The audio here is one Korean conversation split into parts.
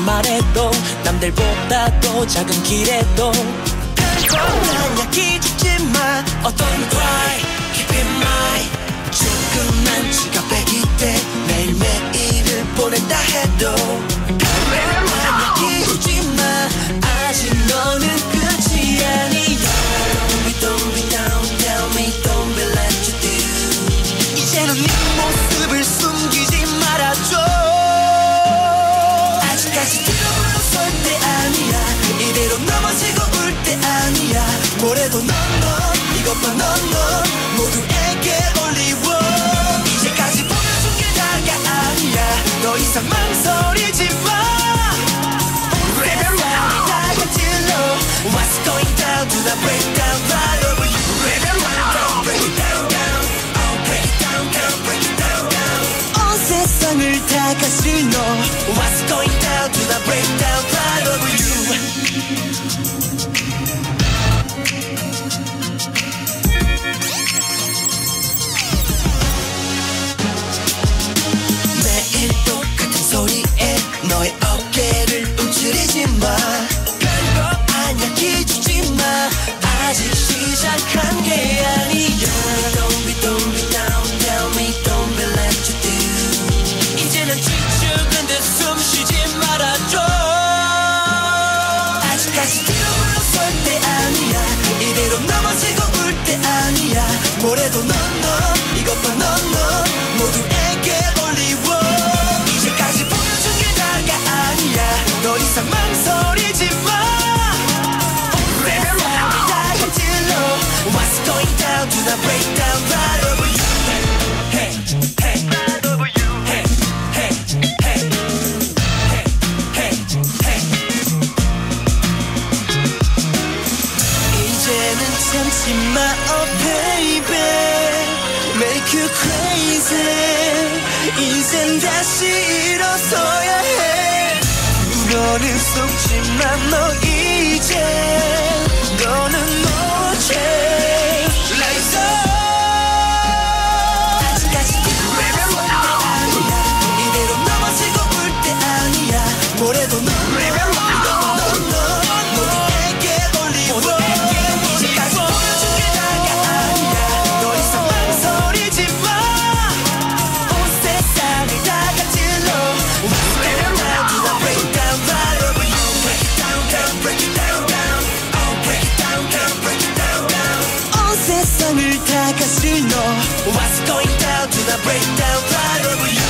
말해도 남들보다도 작은 길에도 난 기죽지마 어떤 cry keep in mind 조금만 지갑배기 때 매일매일을 보낸다 해도 난 기죽지마 아직 너는 끝이 아니야 Don't be down, tell me don't be let you do 이제는 네 모습을 숨기지 말아줘 아직까지 들어설 때 아니야 이대로 넘어지고 울 때 아니야 뭐래도 넌 이것만 넌 모두에게 올리워 이제까지 보여준 게 다가 아니야 더 이상 망설이지 마 세상이 다 gat질러 What's going down to the breakdown right over you Break it down, down Oh break it down, down, break it down, down 온 세상을 다 가진 너 What's going down to the breakdown right over you 매일 똑같은 소리에 너의 어깨를 움츠리지 마 별거 아니야 기죽지 마 아직 시작한 게 아니야 Don't be down tell me don't be let you do 이제는 지쳐간 듯 숨 쉬지 말아줘 아직까지 뒤로 물러설 때 아니야 이대로 넘어지고 울 때 아니야 뭐래도 넌 이것만 넌 모두에게 올리워 이제까지 보여준 게 다가 아니야 더 이상 망설이지 마 세상이 다 gat질러 What's going down to the breakdown right over you Hey, hey, right over you Hey, hey, hey Hey, hey, hey 이제는 참지 마 oh baby Make you crazy 이젠 다시 일어서야 해 너는 속지만 너 이제 너는 너지 Rise up 아직까지 뒤로 때 아니야 이대로 넘어지고 울 때 아니야 뭐래도 넌 모두에게 올리워 이제까지 보여준 게 다가 아니야 더 이상 망설이지 마 온 세상을 다 gat질러 Break it down to the breakdown right over you Break it down, down, break it down, down Oh break it down, down, break it down, down 온 세상을 다 가질 너 What's going down to the breakdown right over you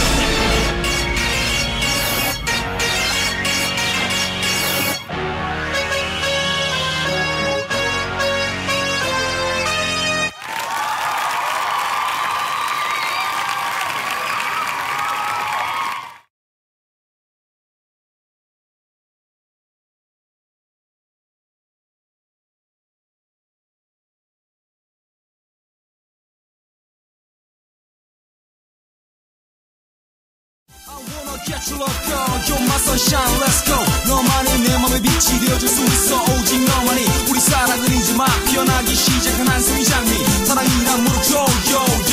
I wanna get you locked on You're my sunshine let's go 너만이 내 맘에 빛이 되어줄 수 있어 오직 너만이 우리 사랑은 이제 막 피어나기 시작한 한 송이 장미 사랑이란 무릎 줘 yo